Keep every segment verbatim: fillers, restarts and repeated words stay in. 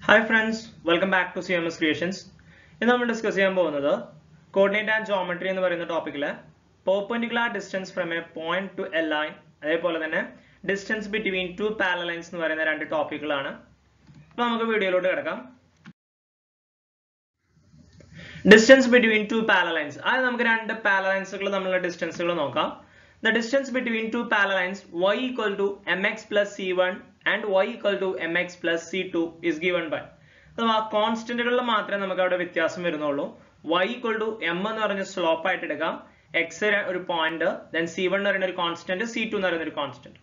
Hi friends, welcome back to C M S Creations. In this discuss coordinate and geometry in the topic perpendicular distance from a point to a line distance between two parallel lines in the topic. Distance between two parallel lines. That is parallel lines distance. The distance between two parallel lines y equal to mx plus c one and y equal to mx plus c two is given by. So, our constant y equal to m is slope, x is a point, then c one is a constant, c two is a constant.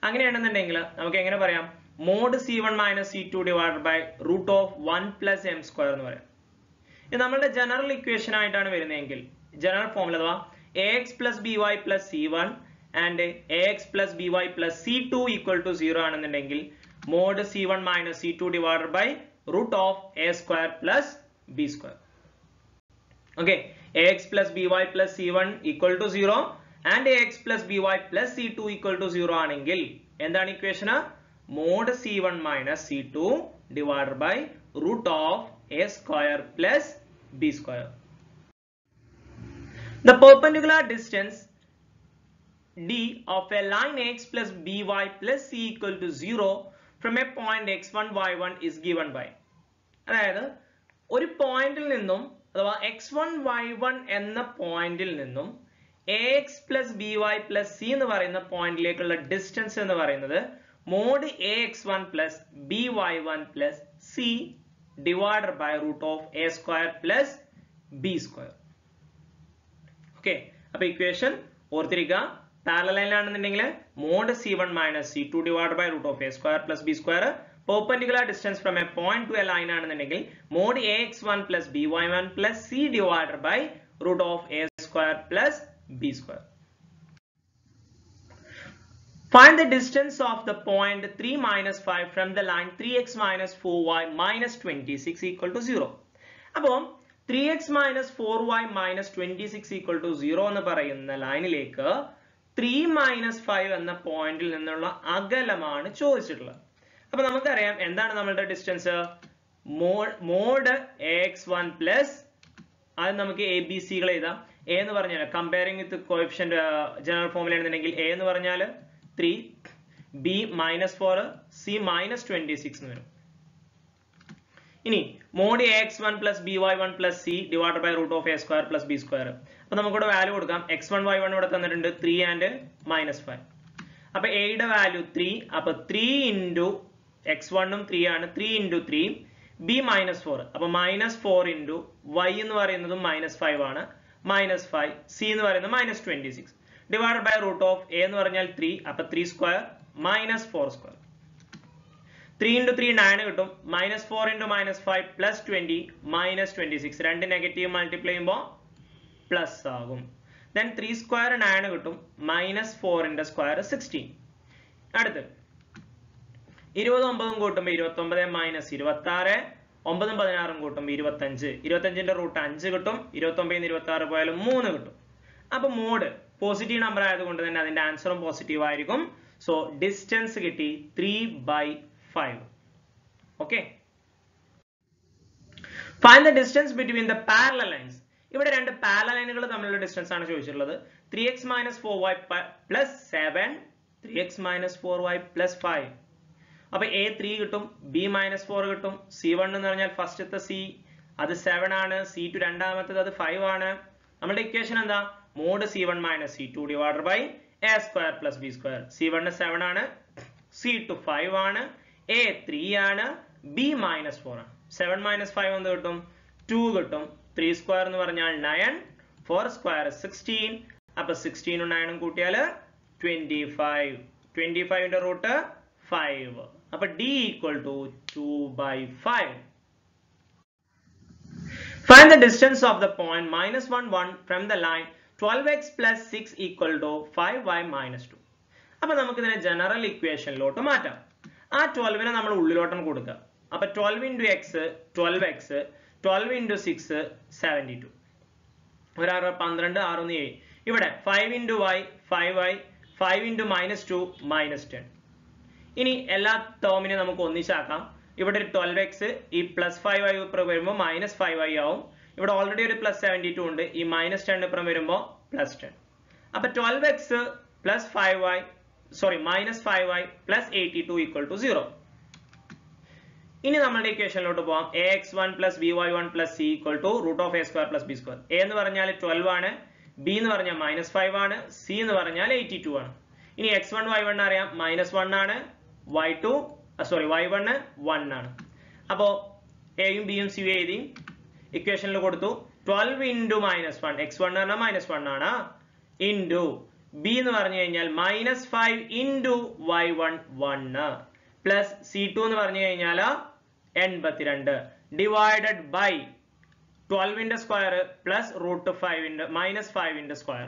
Mod c one minus c two divided by root of one plus m square. This is the general equation. General formula ax plus by plus c one and ax plus by plus c two equal to zero and mod c one minus c two divided by root of a square plus b square. Okay, ax plus by plus c one equal to zero and ax plus by plus c two equal to zero anengil. And the equation mod c one minus c two divided by root of a square plus b square. The perpendicular distance d of a line x plus by plus c equal to zero from a point x one y one is given by. അതായത് ഒരു പോയിന്റിൽ നിന്നും അഥവാ x one y one എന്ന പോയിന്റിൽ നിന്നും ax plus by plus c എന്ന് പറയുന്ന പോയിന്റിലേക്കുള്ള ഡിസ്റ്റൻസ് എന്ന് പറയുന്നത് mod ax one plus by one plus c divided by root of a square plus b square. Okay, so equation ഓർത്തിരിക്കുക. Parallel ആണെന്നുണ്ടെങ്കിൽ mod c one minus c two divided by root of a square plus b square. Perpendicular distance from a point to a line ആണെന്നുണ്ടെങ്കിൽ mod ax one plus by one plus c divided by root of a square plus b square. Find the distance of the point three minus five from the line three x minus four y minus twenty-six equal to zero. അപ്പോൾ three x minus four y minus twenty-six equal to zero എന്ന് പറയുന്ന ലൈനിലേക്ക് three minus five എന്ന പോയിന്റിൽ നിന്നുള്ള അകലമാണ് ചോദിച്ചിട്ടുള്ളത്. അപ്പോൾ നമുക്കറിയാം എന്താണ് നമ്മളുടെ distance mod ax one plus അത് നമുക്ക് a b c കൾ എഴുതാം. a എന്ന് പറഞ്ഞാൽ comparing with coefficient general formula ആണെന്നുണ്ടെങ്കിൽ a എന്ന് പറഞ്ഞാൽ three, b minus four, c minus twenty-six എന്ന് വരും. ഇനി mod ax one plus by one plus c divided by root of a square plus b square. അപ്പോൾ നമുക്ക് ഇവിടെ വാല്യൂ കൊടുക്കാം. x one y one ഇവിടെ തന്നിട്ടുണ്ട് three and minus five. അപ്പോൾ a യുടെ വാല്യൂ three. അപ്പോൾ three into x one ഉം three ആണ്. three into three b minus four. അപ്പോൾ minus four into y എന്ന് പറയുന്നത് minus five ആണ്. minus five c എന്ന് പറയുന്നത് minus twenty-six divided by root of a എന്ന് പറഞ്ഞാൽ three. അപ്പോൾ three square minus four square. three into three nine കിട്ടും. minus four into minus five plus twenty minus twenty-six. രണ്ട് negative multiply ചെയ്യുമ്പോൾ plus ആകും. then three square nine കിട്ടും. minus four into square sixteen. അടുത്ത് ഇരുപതും ഒമ്പതും കൂട്ടുമ്പോൾ ഇരുപത്തൊമ്പത് മൈനസ് ഇരുപത്താറ്. ഒമ്പതും പതിനാറും കൂട്ടുമ്പോൾ ഇരുപത്തഞ്ച്. ഇരുപത്തഞ്ചിന്റെ റൂട്ട് അഞ്ച് കിട്ടും. ഇരുപത്തൊമ്പതിന് ഇരുപത്തി ആറ് പോയാലും മൂന്ന് കിട്ടും. അപ്പൊ മോഡ് പോസിറ്റീവ് നമ്പർ ആയതുകൊണ്ട് തന്നെ അതിന്റെ ആൻസറും പോസിറ്റീവ് ആയിരിക്കും. സോ ഡിസ്റ്റൻസ് കിട്ടി three by five. Okay. Find the distance between the parallel lines. ഇവിടെ രണ്ട് പാരലൽ ലൈനുകൾ തമ്മിലുള്ള ഡിസ്റ്റൻസ് ആണ് ചോദിച്ചിട്ടുള്ളത്. three x minus four y plus seven, three x minus four y plus five. അപ്പോൾ a three കിട്ടും, b minus four കിട്ടും, c one എന്ന് പറഞ്ഞാൽ ഫസ്റ്റത്തെ c അത് seven ആണ്, c two രണ്ടാമത്തേത് അത് five ആണ്. നമ്മുടെ ഇക്വേഷൻ എന്താ? mod c one minus c two divided by a square plus b square. c one seven ആണ്, c two five ആണ്, a three ആണ്, b minus four ആണ്. seven minus five എന്ത് കിട്ടും? two കിട്ടും. three square എന്ന് പറഞ്ഞാൽ nine, four square sixteen. അപ്പോൾ sixteen ഉം nine ഉം കൂട്ടിയാൽ twenty-five. twenty-five ന്റെ റൂട്ട് five. അപ്പോൾ d equal to two by five. Find the distance of the point minus one one from the line twelve x plus six equal to five y minus two. അപ്പോൾ നമുക്ക് ഇതിനെ general ഇക്വേഷനിലോട്ട് മാറ്റാം. ആ twelve നെ നമ്മൾ ഉള്ളിലോട്ടാണ് കൊടുക്കുക. അപ്പോൾ twelve into x twelve x, twelve into six seventy-two. ഒരു ആറ് പന്ത്രണ്ട്, ആറ് ഒന്ന് ഏഴ്. ഇവിടെ five into y five y, five into minus two minus ten. ഇനി എല്ലാ ടേമിനെ നമുക്ക് ഒന്നിച്ചാക്കാം. ഇവിടെ ഒരു ട്വൽവ് എക്സ് ഈ പ്ലസ് ഫൈവ് വൈ ഇപ്പുറം വരുമ്പോൾ മൈനസ് ഫൈവ് വൈ ആവും. ഇവിടെ ഓൾറെഡി ഒരു പ്ലസ് സെവൻറ്റി ടു ഉണ്ട്. ഈ മൈനസ് ടെൻ ഇപ്പുറം വരുമ്പോൾ പ്ലസ് ടെൻ. അപ്പൊ twelve x plus five y sorry minus five y plus eighty two equal to zero. ഇനി നമ്മളുടെ ഇക്വേഷനിലോട്ട് പോവാം. A x one plus b y one plus c equal to root of a square plus b square. A എന്ന് പറഞ്ഞാൽ twelve ആണ്, B എന്ന് പറഞ്ഞാൽ minus five ആണ്, സി എന്ന് പറഞ്ഞാൽ എയ്റ്റി ടു ആണ്. ഇനി എക്സ് വൺ വൈ വൺ അറിയാം, മൈനസ് വൺ ആണ്, y two sorry y one one ആണ്. അപ്പോ എയും ബിയും സിയും എഴുതി ഇക്വേഷനിൽ കൊടുത്തു. Twelve into minus one, x one പറഞ്ഞാൽ മൈനസ് വൺ ആണ്, ഇൻറ്റു ബി എന്ന് പറഞ്ഞു കഴിഞ്ഞാൽ minus five into y one one plus c two എന്ന് പറഞ്ഞു കഴിഞ്ഞാൽ എൺപത്തിരണ്ട് ഡിവൈഡഡ് ബൈ ട്വൽവിന്റെ സ്ക്വയർ പ്ലസ് റൂട്ട് ഫൈവിന്റെ മൈനസ് ഫൈവിന്റെ സ്ക്വയർ.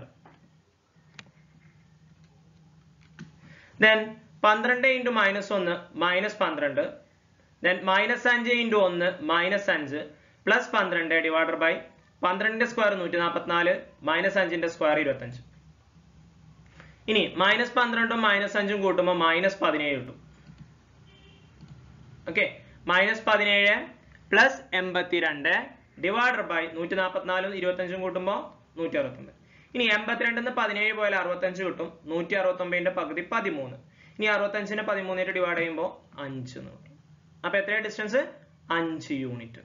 ദെൻ പന്ത്രണ്ട് ഇൻറ്റു മൈനസ് ഒന്ന് മൈനസ് പന്ത്രണ്ട്, ദെൻ മൈനസ് അഞ്ച് ഇൻറ്റു ഒന്ന് മൈനസ് അഞ്ച് പ്ലസ് പന്ത്രണ്ട് ഡിവൈഡഡ് ബൈ പന്ത്രണ്ടിന്റെ സ്ക്വയർ നൂറ്റി നാൽപ്പത്തിനാല് മൈനസ് അഞ്ചിന്റെ സ്ക്വയർ ഇരുപത്തഞ്ച്. ഇനി മൈനസ് പന്ത്രണ്ടും മൈനസ് അഞ്ചും കൂട്ടുമ്പോൾ മൈനസ് പതിനേഴ് കിട്ടും. ഓക്കെ, മൈനസ് പതിനേഴ് പ്ലസ് എൺപത്തിരണ്ട് ഡിവൈഡഡ് ബൈ നൂറ്റി നാൽപ്പത്തിനാലും ഇരുപത്തഞ്ചും കൂട്ടുമ്പോൾ നൂറ്റി അറുപത്തൊമ്പത്. ഇനി എൺപത്തിരണ്ടിന്ന് പതിനേഴ് പോയാൽ അറുപത്തഞ്ച് കിട്ടും. നൂറ്റി അറുപത്തൊമ്പതിന്റെ പകുതി പതിമൂന്ന്. ഇനി അറുപത്തഞ്ചിന് പതിമൂന്നിട്ട് ഡിവൈഡ് ചെയ്യുമ്പോൾ അഞ്ച് എന്ന് കിട്ടും. അപ്പൊ എത്രയാണ് ഡിസ്റ്റൻസ്? അഞ്ച് unit.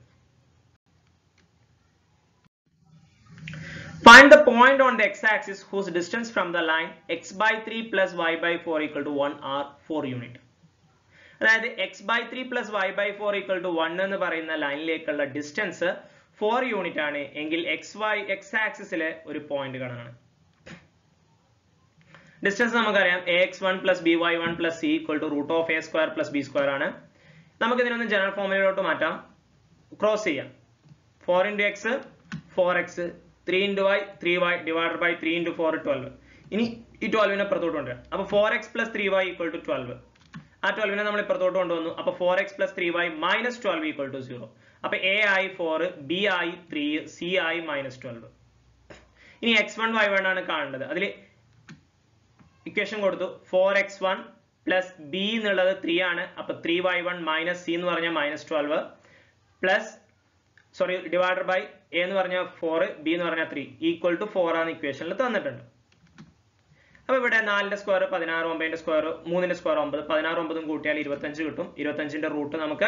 Find the point on the x-axis whose distance from the line x by three plus y by four equal to one are four unit. അതായത് x by three plus y by four equal to one എന്ന് പറയുന്ന ലൈനിലേക്കുള്ള distance four unit ആണ് എങ്കിൽ X Y X ആക്സിസിലെ ഒരു point കാണാനാണ്. Distance നമുക്കറിയാം a x one plus b y one plus c equal to root of a square plus b square ആണ്. നമുക്ക് ഇതിനൊന്ന് ജനറൽ ഫോമിലോട്ട് മാറ്റാം, ക്രോസ് ചെയ്യാം. Four into x four x, three into y three y divided by three into four twelve. ഇനി ഈ ട്വൽവിനെ പുറത്തോട്ട് കൊണ്ടുവരാം. അപ്പൊ four x plus three y equal to twelve. ആ ട്വൽവിനെ നമ്മൾ ഇപ്പുറത്തോട്ട് കൊണ്ടുവന്നു. അപ്പൊ four x plus three Y minus twelve equal to zero. അപ്പൊ എ ആയി ഫോർ, ബി ആയി ത്രീ, സി ആയി മൈനസ് ട്വൽവ്. ഇനി എക്സ് വൺ വൈ വൺ ആണ് കാണേണ്ടത്. അതിൽ ഇക്വേഷൻ കൊടുത്തു. Four x one plus b എന്നുള്ളത് ത്രീ ആണ്. അപ്പൊ three y one minus c എന്ന് പറഞ്ഞാൽ minus twelve plus sorry divided by a എന്ന് പറഞ്ഞാൽ ഫോർ, ബി എന്ന് പറഞ്ഞാൽ ത്രീ ഈക്വൽ ടു ഫോർ ആണ് ഇക്വേഷനിൽ തന്നിട്ടുണ്ട്. അപ്പൊ ഇവിടെ നാലിന്റെ സ്ക്വയർ പതിനാറ്, ഒമ്പതിന്റെ സ്ക്വയർ മൂന്നിന്റെ സ്ക്വയർ ഒമ്പത്, പതിനാറ് ഒമ്പതും കൂട്ടിയാൽ ഇരുപത്തഞ്ച് കിട്ടും. ഇരുപത്തഞ്ചിന്റെ റൂട്ട് നമുക്ക്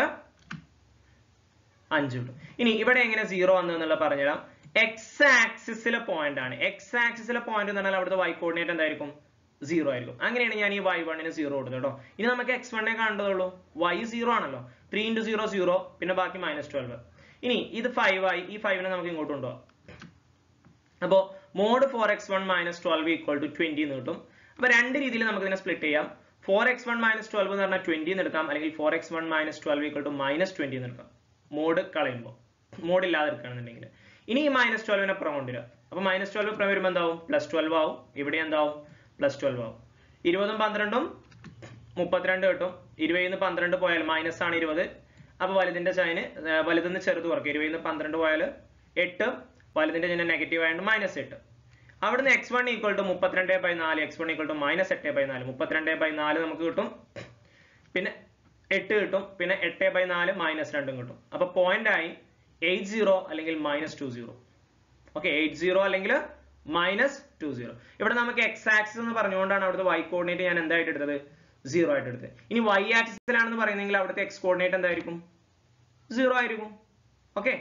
അഞ്ച് കിട്ടും. ഇനി ഇവിടെ എങ്ങനെ സീറോ വന്നു എന്നുള്ള പറഞ്ഞുതരാം. എക്സ് ആക്സിസിലെ പോയിന്റ് ആണ്. എക്സ് ആക്സിസിലെ പോയിന്റ് എന്ന് പറഞ്ഞാൽ അവിടുത്തെ വൈ കോർഡിനേറ്റ് എന്തായിരിക്കും? സീറോ ആയിരിക്കും. അങ്ങനെയാണ് ഞാൻ ഈ വൈ വണ്ണിന് സീറോ കൊടുത്തത് കേട്ടോ. ഇനി നമുക്ക് എക്സ് വണ്ണെ കാണേണ്ടതുള്ളൂ. വൈ സീറോ ആണല്ലോ. ത്രീ ഇൻറ്റു സീറോ സീറോ, പിന്നെ ബാക്കി മൈനസ് ട്വൽവ്. ഇനി ഇത് ഫൈവ് ആയി. ഈ ഫൈവിനെ നമുക്ക് ഇങ്ങോട്ട് കൊണ്ടുപോകാം. അപ്പോ mod four x one minus twelve equal to twenty എന്ന് കിട്ടും. അപ്പൊ രണ്ട് രീതിയിൽ നമുക്ക് ഇതിനെ സ്പ്ലിറ്റ് ചെയ്യാം. Four x one minus twelve എന്ന് പറഞ്ഞാൽ ട്വന്റി എന്ന് എടുക്കാം, അല്ലെങ്കിൽ four x one minus twelve equal to minus twenty എന്ന് എടുക്കാം. മോഡ് കളയുമ്പോൾ, മോഡ് ഇല്ലാതെ എടുക്കുകയാണെന്നുണ്ടെങ്കിൽ. ഇനി ഈ മൈനസ് ട്വൽവിനെ പുറം കൊണ്ടുവരിക. അപ്പൊ മൈനസ് ട്വൽവ് പുറം വരുമ്പോൾ എന്താവും? പ്ലസ് ട്വൽവ് ആവും. ഇവിടെ എന്താവും? പ്ലസ് ട്വൽവ് ആവും. ഇരുപതും പന്ത്രണ്ടും മുപ്പത്തിരണ്ട് കിട്ടും. ഇരുപതിൽ നിന്ന് പന്ത്രണ്ട് പോയാൽ മൈനസ് ആണ് ഇരുപത്. അപ്പൊ വലുതിന്റെ ചൈന് വലുതെന്ന് ചെറുത് കുറയ്ക്കുക. ഇരുപതിൽ നിന്ന് പന്ത്രണ്ട് പോയാൽ എട്ട്, വലുതിന്റെ ചിഹ്നം നെഗറ്റീവ് ആയതുകൊണ്ട് മൈനസ് എട്ട്. അവിടുന്ന് എക്സ് വൺ ഈക്വൽ ടു മുപ്പത്തിരണ്ട് ബൈ നാല്, x one equal to minus എട്ട് ബൈ നാല്. മുപ്പത്തിരണ്ട് ബൈ നാല് നമുക്ക് കിട്ടും, പിന്നെ എട്ട് കിട്ടും, പിന്നെ എട്ട് ബൈ നാല് മൈനസ് രണ്ടും കിട്ടും. അപ്പൊ പോയിന്റ് ആയി എയ്റ്റ് സീറോ അല്ലെങ്കിൽ minus two zero. Okay, eight zero അല്ലെങ്കിൽ മൈനസ് ടു സീറോ. ഇവിടെ നമുക്ക് എക്സ് ആക്സിസ് എന്ന് പറഞ്ഞുകൊണ്ടാണ് അവിടുത്തെ വൈ കോർഡിനേറ്റ് ഞാൻ എന്തായിട്ട് എടുത്തത്? സീറോ ആയിട്ട് എടുത്തത്. ഇനി വൈ ആക്സിസിലാണെന്ന് പറയുന്നെങ്കിൽ അവിടുത്തെ എക്സ് കോർഡിനേറ്റ് എന്തായിരിക്കും? സീറോ ആയിരിക്കും. ഓക്കെ,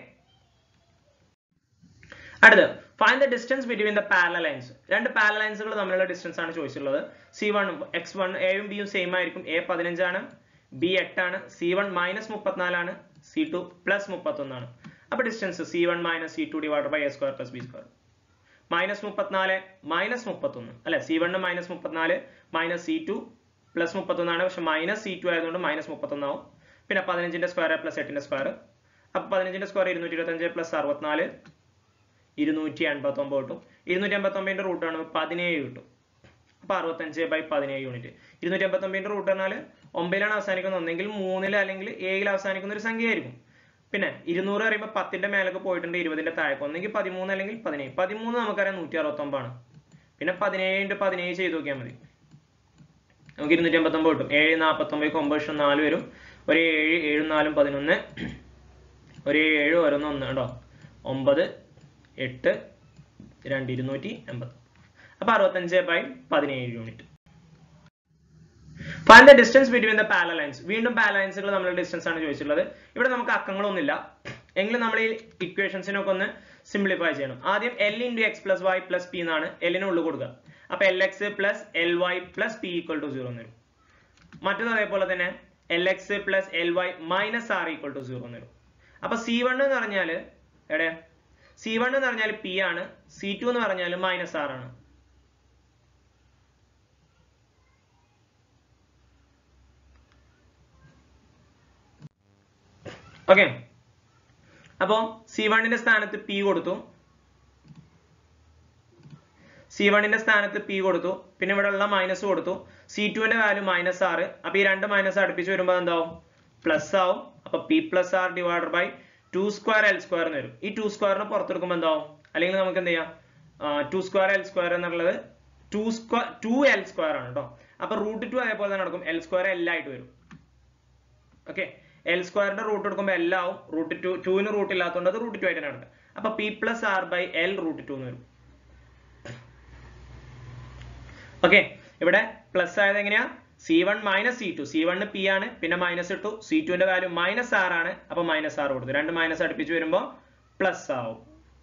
അടുത്ത് find the distance between the parallel lines. രണ്ട് പാരലൽ ലൈൻസുകൾ തമ്മിലുള്ള ഡിസ്റ്റൻസ് ആണ് ചോദിച്ചിട്ടുള്ളത്. സി വൺ എക്സ് വൺ എയും ബിയും സെയിം ആയിരിക്കും. എ പതിനഞ്ചാണ്, ബി എട്ടാണ്. സി വൺ മൈനസ് മുപ്പത്തിനാലാണ്, സി ടു പ്ലസ് മുപ്പത്തൊന്നാണ്. അപ്പൊ distance c one minus c two divide by a square plus b square. Minus മുപ്പത്തിനാല് മൈനസ് മുപ്പത്തൊന്ന് അല്ലെ, സി വണ് മൈനസ് മുപ്പത്തിനാല് മൈനസ് സി ടു പ്ലസ് മുപ്പത്തൊന്നാണ്. പക്ഷെ മൈനസ് സി ടു ആയതുകൊണ്ട് മൈനസ് മുപ്പത്തൊന്നാവും. പിന്നെ പതിനഞ്ചിന്റെ സ്ക്വയർ പ്ലസ് എട്ടിന്റെ സ്ക്വയർ. അപ്പൊ പതിനഞ്ചിന്റെ സ്ക്വയർ ഇരുന്നൂറ്റി ഇരുപത്തി അഞ്ച് പ്ലസ് അറുപത്തിനാല് ഇരുന്നൂറ്റി എൺപത്തി ഒമ്പത് കിട്ടും. ഇരുന്നൂറ്റി എൺപത്തി ഒമ്പതിന്റെ റൂട്ടാണ് പതിനേഴ് കിട്ടും. അപ്പൊ അറുപത്തഞ്ച് ബൈ പതിനേഴ് യൂണിറ്റ്. ഇരുന്നൂറ്റി എൺപത്തി ഒമ്പതിന്റെ റൂട്ട് പറഞ്ഞാൽ ഒമ്പതിലാണ് അവസാനിക്കുന്നത്, ഒന്നെങ്കിൽ മൂന്നിൽ അല്ലെങ്കിൽ ഏഴിൽ അവസാനിക്കുന്ന ഒരു സംഖ്യയായിരിക്കും. പിന്നെ ഇരുന്നൂറ് പറയുമ്പോൾ പത്തിന്റെ മേലേക്ക് പോയിട്ടുണ്ട്, ഇരുപതിന്റെ താഴേക്ക്, ഒന്നെങ്കിൽ പതിമൂന്ന് അല്ലെങ്കിൽ പതിനേഴ്. പതിമൂന്ന് നമുക്കറിയാം നൂറ്റി അറുപത്തി ഒമ്പതാണ്. പിന്നെ പതിനേഴ് ഇൻറ്റു പതിനേഴ് ചെയ്ത് നോക്കിയാൽ മതി, നമുക്ക് ഇരുന്നൂറ്റി എൺപത്തി ഒമ്പത് കിട്ടും. ഏഴ് നാൽപ്പത്തി ഒമ്പത് ഒമ്പത് ലക്ഷം നാല് വരും. ഒരു ഏഴ് ഏഴും നാലും പതിനൊന്ന്, ഒരു ഏഴ് ഓരോന്ന് ഒന്ന് കേട്ടോ, ഒമ്പത് എട്ട് രണ്ട് ഇരുന്നൂറ്റി എൺപത്. അപ്പൊ അറുപത്തഞ്ച് ബൈ പതിനേഴ് unit. Find the distance between the parallel lines. വീണ്ടും parallel linesകൾ നമ്മൾ ഡിസ്റ്റൻസ് ആണ് ചോദിച്ചിട്ടുള്ളത്. ഇവിടെ നമുക്ക് അക്കങ്ങളൊന്നുമില്ല, എങ്കിലും നമ്മൾ ഈ ഇക്വേഷൻസിനൊക്കെ ഒന്ന് സിംപ്ലിഫൈ ചെയ്യണം. ആദ്യം L into x plus y plus p എന്നാണ് L ഉള്ളിൽ കൊടുക്കുക. അപ്പൊ Lx plus Ly plus p equal to zero എന്ന് വരും. മറ്റത് അതേപോലെ തന്നെ Lx plus Ly minus r equal to zero എന്ന് വരും. അപ്പൊ C one എന്ന് പറഞ്ഞാൽ എവിടെ, C one എന്ന് പറഞ്ഞാൽ p ആണ്, C two എന്ന് പറഞ്ഞാൽ മൈനസ് r ആണ്. ഓക്കെ, അപ്പോ C one ന്റെ സ്ഥാനത്ത് p കൊടുത്തു, C one ന്റെ സ്ഥാനത്ത് p കൊടുത്തു, പിന്നെ ഇവിടെ ഉള്ള മൈനസ് കൊടുത്തു, C two ന്റെ വാല്യൂ മൈനസ് ആറ്. അപ്പൊ ഈ രണ്ട് മൈനസ് അടുപ്പിച്ച് വരുമ്പോൾ എന്താവും, പ്ലസ് ആവും. അപ്പൊ p plus r divide by two square l square എന്ന് വരും. ഈ ടു സ്ക്വയറിന് പുറത്തെടുക്കുമ്പോൾ എന്താവും, അല്ലെങ്കിൽ നമുക്ക് എന്ത് ചെയ്യാം, ടു സ്ക്വയർ എൽ സ്ക്വയർ എന്നുള്ളത് two square two l square ആണ് കേട്ടോ. അപ്പൊ റൂട്ട് ടു അതേപോലെ തന്നെ നടക്കും, എൽ സ്ക്വയർ എൽ ആയിട്ട് വരും. ഓക്കെ, എൽ സ്ക്വയറിന്റെ റൂട്ട് എടുക്കുമ്പോൾ എൽ ആവും, റൂട്ട് ടു ടുവിന് റൂട്ട് ഇല്ലാത്തതുകൊണ്ട് അത് റൂട്ട് ടു ആയിട്ട് നടക്കുക. അപ്പൊ p plus r by l root two എന്ന് വരും. ഓക്കെ, ഇവിടെ പ്ലസ് ആയത് എങ്ങനെയാ, c one minus c two, c one p ആണ്, പിന്നെ മൈനസ് ഇട്ടു, സി ടുവിന്റെ വാല്യൂ മൈനസ് ആർ ആണ്, അപ്പൊ മൈനസ് ആർ കൊടുത്തു, രണ്ട് മൈനസ് അടുപ്പിച്ച് വരുമ്പോ പ്ലസ് ആവും.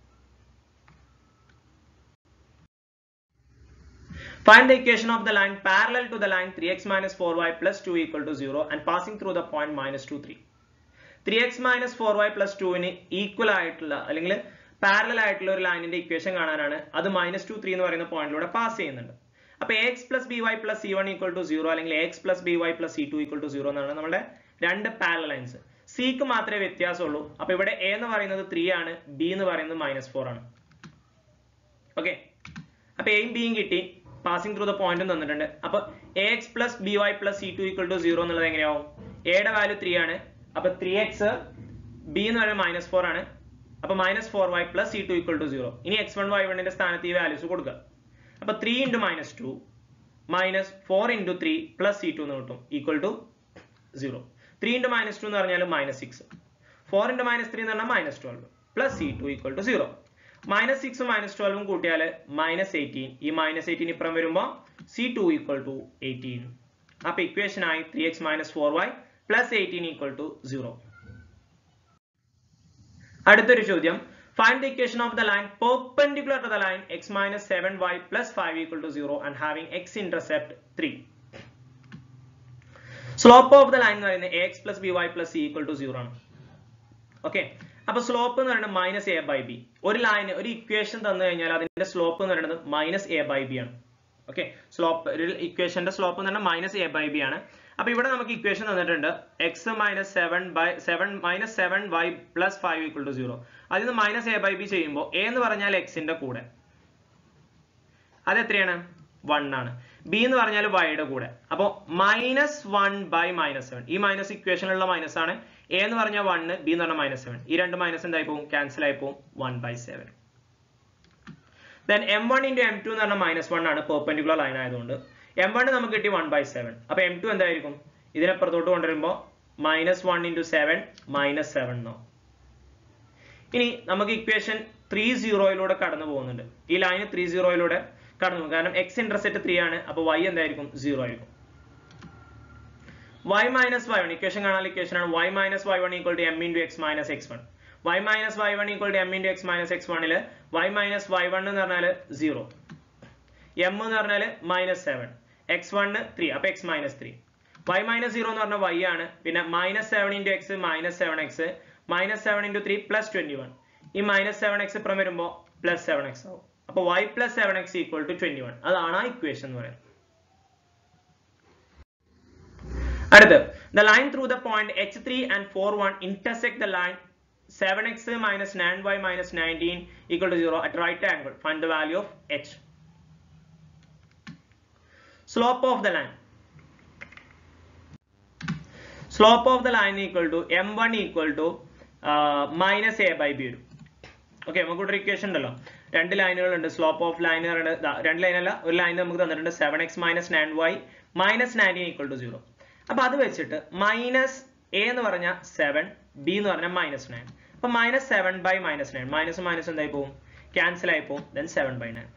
Find the equation of the line parallel to the line three x minus four y plus two equal to zero and passing through the point minus two, three. three x minus four y plus two ന് equal ആയിട്ടുള്ള അല്ലെങ്കിൽ parallel ആയിട്ടുള്ള ഒരു ലൈനിന്റെ equation കാണാനാണ്. അത് minus two three എന്ന് പറയുന്ന പോയിന്റിലൂടെ പാസ് ചെയ്യുന്നുണ്ട്. അപ്പൊ a x plus b y plus c one equal to zero അല്ലെങ്കിൽ a x plus b y plus c two equal to zero എന്നാണ് നമ്മുടെ രണ്ട് പാരലൽ ലൈൻസ്. സിക്ക് മാത്രമേ വ്യത്യാസമുള്ളൂ. അപ്പൊ ഇവിടെ എ എന്ന് പറയുന്നത് ത്രീ ആണ്, ബി എന്ന് പറയുന്നത് മൈനസ് ഫോർ ആണ്. ഓക്കെ, അപ്പൊ എയും ബിയും കിട്ടി, പാസിംഗ് ത്രൂ ദ പോയിന്റും തന്നിട്ടുണ്ട്. അപ്പൊ a x plus b y plus c two equal to zero എന്നുള്ളത് എങ്ങനെയാവും, എയുടെ വാല്യൂ ത്രീ ആണ്, അപ്പൊ ത്രീ എക്സ്, ബി എന്ന് പറയുന്നത് മൈനസ് ഫോർ ആണ്, അപ്പൊ minus four y plus c two equal to zero. ഇനി എക്സ് വൺ വൈ വണ്ണിന്റെ സ്ഥാനത്ത് ഈ വാല്യൂസ് കൊടുക്കുക. അപ്പൊ three into minus two minus four into three plus c two എന്ന് കിട്ടും, equal to zero. Three into minus two എന്ന് പറഞ്ഞാൽ minus six, four into minus three എന്ന് പറഞ്ഞാൽ minus twelve plus c two equal to zero. Minus സിക്സും minus ട്വൽവും കൂട്ടിയാൽ minus eighteen, ഈ മൈനസ് എയ്റ്റീൻ ഇപ്പുറം വരുമ്പോൾ c two equal to eighteen. അപ്പൊ ഇക്വേഷൻ ആയി three x minus four y plus eighteen equal to zero. അടുത്തൊരു ചോദ്യം, find the equation of the line perpendicular to the line x minus seven y plus five equal to zero and having x intercept three. Slope of the line എന്ന് പറയുന്നത് ax plus by plus c equal to zero ആണ്. ഓക്കെ, അപ്പൊ slope എന്ന് പറയുന്നത് minus a by b. ഒരു ലൈന് ഒരു ഇക്വേഷൻ തന്നു കഴിഞ്ഞാൽ അതിന്റെ സ്ലോപ്പ് എന്ന് പറയുന്നത് മൈനസ് എ ബൈ ബി ആണ്. ഓക്കെ, സ്ലോപ്പ് ഒരു ഇക്വേഷന്റെ സ്ലോപ്പ് എന്ന് പറഞ്ഞാൽ മൈനസ് എ ബൈ ബി ആണ്. അപ്പൊ ഇവിടെ നമുക്ക് ഇക്വേഷൻ തന്നിട്ടുണ്ട് x minus seven by seven minus seven y plus five equal to zero. അതിൽ നിന്ന് മൈനസ് എ ബൈ ബി ചെയ്യുമ്പോൾ എ എന്ന് പറഞ്ഞാൽ എക്സിന്റെ കൂടെ, അത് എത്രയാണ്, വൺ ആണ്. ബി എന്ന് പറഞ്ഞാൽ വൈയുടെ കൂടെ, അപ്പൊ minus one by minus seven. ഈ മൈനസ് ഇക്വേഷനിലുള്ള മൈനസ് ആണ്. എ എന്ന് പറഞ്ഞാൽ വണ്, ബി എന്ന് പറഞ്ഞാൽ മൈനസ് സെവൻ. ഈ രണ്ട് മൈനസ് എന്തായി പോകും, ക്യാൻസൽ ആയി പോകും, one by seven. Then m one into m two എന്ന് പറഞ്ഞാൽ മൈനസ് വൺ ആണ്, പെർപെൻഡിക്കുലർ ലൈൻ ആയതുകൊണ്ട്. എം വൺ നമുക്ക് കിട്ടി വൺ ബൈ സെവൻ. അപ്പൊ എം ടു എന്തായിരിക്കും, ഇതിനപ്പുറത്തോട്ട് കൊണ്ടുവരുമ്പോൾ minus one into seven minus seven എന്നോ. ഇനി നമുക്ക് ഇക്വേഷൻ ത്രീ സീറോയിലൂടെ കടന്നു പോകുന്നുണ്ട്. ഈ ലൈന് ത്രീ സീറോയിലൂടെ കടന്നു പോകും, കാരണം എക്സ് ഇന്റർസെപ്റ്റ് ത്രീ ആണ്, അപ്പൊ വൈ എന്തായിരിക്കും, സീറോ ആയിരിക്കും. y minus y one equation കാണാൻ ഇക്വേഷൻ ആണ് y minus y one equal to m into x minus x one. y minus y one equal to m into x minus x one ല് y minus y one എന്ന് പറഞ്ഞാൽ zero, m എന്ന് പറഞ്ഞാൽ minus seven, x one three, അപ്പൊ x minus ത്രീ. y minus zero എന്ന് പറഞ്ഞാൽ y ആണ്, പിന്നെ minus seven into x minus seven x minus seven into three plus twenty one. ഈ മൈനസ് സെവൻ എക്സ് ഇപ്പുറം വരുമ്പോൾ പ്ലസ് സെവൻ എക്സ് ആവും. അപ്പൊ y plus seven x equal to twenty one. അതാണ് ആ ഇക്വേഷൻ എന്ന് പറയുന്നത്. അടുത്ത്, the line through the point h three and four one intersect the line seven x minus nine y minus nineteen equal to zero at right angle. Find the value of h. Slope of the line. Slope of the line equal to m one equal to uh, minus a by b. Okay, നമുക്ക് ഒരു equation ഉണ്ടല്ലോ, രണ്ട് ലൈനുകൾ ഉണ്ട്. Slope of line രണ്ട് line അല്ല, ഒരു line നമുക്ക് തന്നിട്ടുണ്ട് seven x minus nine y minus nineteen equal to zero. അപ്പൊ അത് വെച്ചിട്ട് മൈനസ് A എന്ന് പറഞ്ഞാൽ seven, B എന്ന് പറഞ്ഞാൽ minus nine. അപ്പൊ minus seven by minus nine. Minus minus എന്തായി പോകും? Cancel ആയി പോകും. Then seven by nine.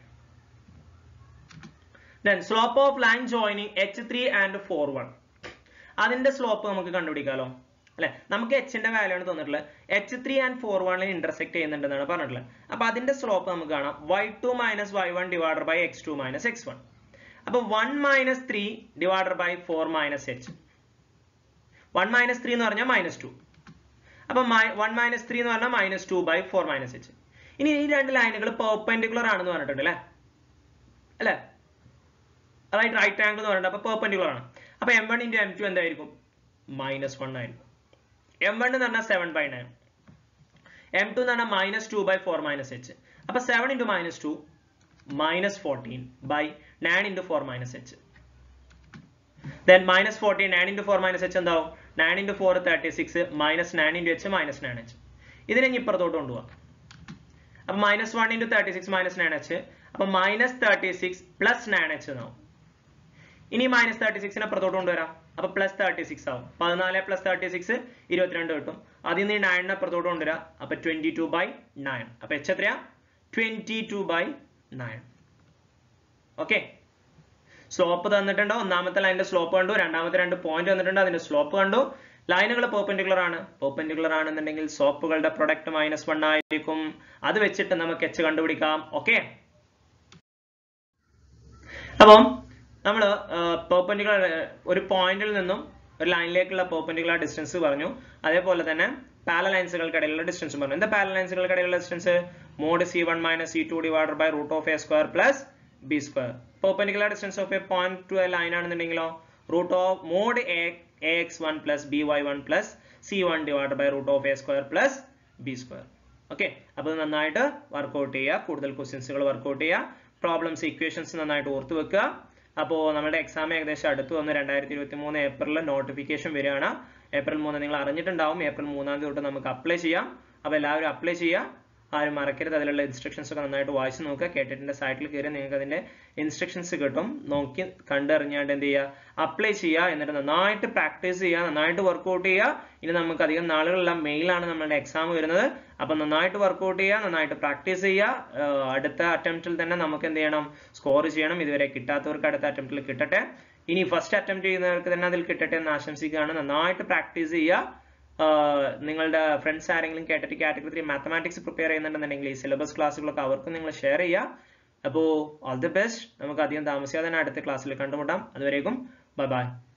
Then slope of line joining H three and four one. അതിന്റെ സ്ലോപ്പ് നമുക്ക് കണ്ടുപിടിക്കാലോ അല്ലെ. നമുക്ക് h ന്റെ വാല്യൂ ആണ് തന്നിട്ടുള്ളത്. H three and four one ൽ ഇന്റർസെക്ട് ചെയ്യുന്നുണ്ടെന്നാണ് പറഞ്ഞിട്ടുള്ളത്. അപ്പൊ അതിന്റെ സ്ലോപ്പ് നമുക്ക് കാണാം y two minus y one divided by x two minus x one. അപ്പൊ one minus three divided by four minus h. one minus three എന്ന് പറഞ്ഞാൽ minus two. അപ്പൊ one minus three എന്ന് പറഞ്ഞാൽ minus two by four minus h. ഇനി ഈ രണ്ട് ലൈനുകൾ പെർപെൻഡിക്കുലർ ആണെന്ന് പറഞ്ഞിട്ടുണ്ട് അല്ലേ അല്ലേ റൈറ്റ് റൈറ്റ് ആംഗിൾ എന്ന് പറഞ്ഞിട്ട് അപ്പൊ പെർപെൻഡിക്കുലർ ആണ്. അപ്പൊ m one into m two എന്തായിരിക്കും? minus one ആയിരിക്കും. m one എന്ന് പറഞ്ഞാൽ seven by nine. m two എന്ന് പറഞ്ഞാൽ minus two by four minus h. അപ്പൊ seven into minus two minus fourteen by nine into four minus h. Then minus fourteen, nine into four minus h എന്താവും? nine into four thirty-six minus nine into h minus nine h. ഇതിനെ ഇനി ഇപ്പുറത്തോട്ട് കൊണ്ടുപോവാം. അപ്പൊ minus one into thirty-six minus nine h. അപ്പൊ minus thirty-six plus nine h എന്നാവും. ഇനി minus thirty-six നെ അപ്പുറത്തോട്ട് കൊണ്ടുവരാം. അപ്പൊ plus thirty-six ആവും. പതിനാല് plus thirty-six ഇരുപത്തിരണ്ട് കിട്ടും. അതിൽ നിന്ന് nine നെ അപ്പുറത്തോട്ട് കൊണ്ടുവരാം. അപ്പൊ twenty-two by nine. അപ്പൊ h എത്രയാ? twenty-two by nine. ഓക്കെ. സ്ലോപ്പ് തന്നിട്ടുണ്ടോ? ഒന്നാമത്തെ ലൈനിന്റെ സ്ലോപ്പ് കണ്ടു. രണ്ടാമത്തെ രണ്ട് പോയിന്റ് തന്നിട്ടുണ്ട്, അതിന്റെ സ്ലോപ്പ് കണ്ടു. ലൈനുകൾ പെർപെൻഡിക്കുലർ ആണ്. പെർപെൻഡിക്കുലർ ആണെന്നുണ്ടെങ്കിൽ സ്ലോപ്പുകളുടെ പ്രൊഡക്റ്റ് മൈനസ് വൺ ആയിരിക്കും. അത് വെച്ചിട്ട് നമുക്ക് h കണ്ടുപിടിക്കാം. ഓക്കെ. അപ്പം നമ്മൾ പെർപെൻഡിക്കുലർ ഒരു പോയിന്റിൽ നിന്നും ഒരു ലൈനിലേക്കുള്ള പെർപെൻഡിക്കുലർ ഡിസ്റ്റൻസ് പറഞ്ഞു. അതേപോലെ തന്നെ പാരലൽ ലൈൻസുകൾക്കിടയിലുള്ള ഡിസ്റ്റൻസ് പറഞ്ഞു. എന്താ പാരലൽ ലൈൻസുകൾക്കിടയിലുള്ള distance? Mod c one minus c two divided by root of a square plus b square. Perpendicular distance of a point to a line ആണെന്നുണ്ടെങ്കിലോ root of mod a x one plus b y one plus c one divided by root of a square plus b square. Okay. അപ്പൊ നന്നായിട്ട് work out ചെയ്യുക. കൂടുതൽ ക്വസ്റ്റ്യൻസുകൾ work out ചെയ്യുക. Problems equations നന്നായിട്ട് ഓർത്ത് വെക്കുക. അപ്പോൾ നമ്മുടെ എക്സാം ഏകദേശം അടുത്ത് വന്ന് രണ്ടായിരത്തി ഇരുപത്തി മൂന്ന് ഏപ്രിലിൽ നോട്ടിഫിക്കേഷൻ വരികയാണ്. ഏപ്രിൽ മൂന്ന് നിങ്ങൾ അറിഞ്ഞിട്ടുണ്ടാവും. ഏപ്രിൽ മൂന്നാം തീയതി തൊട്ട് നമുക്ക് അപ്ലൈ ചെയ്യാം. അപ്പോൾ എല്ലാവരും അപ്ലൈ ചെയ്യുക. ആരും മറക്കരുത്. അതിലുള്ള ഇൻസ്ട്രക്ഷൻസ് ഒക്കെ നന്നായിട്ട് വായിച്ച് നോക്കുക. കേട്ടിട്ടിന്റെ സൈറ്റിൽ കയറി നിങ്ങൾക്ക് അതിന്റെ ഇൻസ്ട്രക്ഷൻസ് കിട്ടും. നോക്കി കണ്ടറിഞ്ഞാണ്ട് എന്ത് ചെയ്യുക? അപ്ലൈ ചെയ്യുക. എന്നിട്ട് നന്നായിട്ട് പ്രാക്ടീസ് ചെയ്യുക. നന്നായിട്ട് വർക്ക്ഔട്ട് ചെയ്യുക. ഇനി നമുക്ക് അധികം നാളുകളെല്ലാം മെയിലാണ് നമ്മളുടെ എക്സാം വരുന്നത്. അപ്പൊ നന്നായിട്ട് വർക്ക്ഔട്ട് ചെയ്യുക, നന്നായിട്ട് പ്രാക്ടീസ് ചെയ്യുക. അടുത്ത അറ്റംപ്റ്റിൽ തന്നെ നമുക്ക് എന്ത് ചെയ്യണം? സ്കോർ ചെയ്യണം. ഇതുവരെ കിട്ടാത്തവർക്ക് അടുത്ത അറ്റംപ്റ്റിൽ കിട്ടട്ടെ. ഇനി ഫസ്റ്റ് അറ്റംപ്റ്റ് ചെയ്യുന്നവർക്ക് തന്നെ അതിൽ കിട്ടട്ടെ എന്ന് ആശംസിക്കുകയാണ്. നന്നായിട്ട് പ്രാക്ടീസ് ചെയ്യുക. നിങ്ങളുടെ ഫ്രണ്ട്സ് ആരെങ്കിലും കേട്ടിട്ട് കാറ്റഗറി ത്രീ മാത്തമാറ്റിക്സ് പ്രിപ്പയർ ചെയ്യുന്നുണ്ടെന്നുണ്ടെങ്കിൽ ഈ സിലബസ് ക്ലാസ്സുകളൊക്കെ അവർക്കും നിങ്ങൾ ഷെയർ ചെയ്യുക. അപ്പോൾ ഓൾ ദി ബെസ്റ്റ്. നമുക്ക് അധികം താമസിയാതെ തന്നെ അടുത്ത ക്ലാസ്സിൽ കണ്ടുമുട്ടാം. അതുവരേക്കും ബൈ ബൈ.